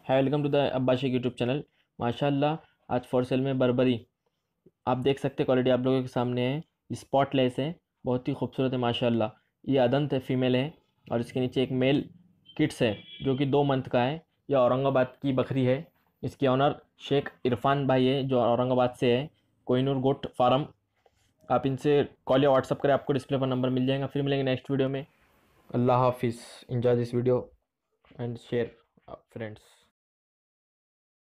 है। Welcome to the Abbas Shaikh YouTube channel. माशाल्लाह आज फॉर सेल में बर्बरी आप देख सकते हैं। क्वालिटी आप लोगों के सामने है। स्पॉटलेस है, बहुत ही खूबसूरत है माशाल्लाह। ये अदंत है, फीमेल है और इसके नीचे एक मेल किड्स है जो कि 2 मंथ का है। यह औरंगाबाद की बकरी है। इसके ऑनर शेख इरफान भाई है जो औरंगाबाद से है, कोहिनूर गोट फार्म। आप इनसे कॉल या व्हाट्सअप करें, आपको डिस्प्ले पर नंबर मिल जाएगा। फिर मिलेंगे नेक्स्ट वीडियो में। अल्लाह हाफिज़। Enjoy this video and share friends.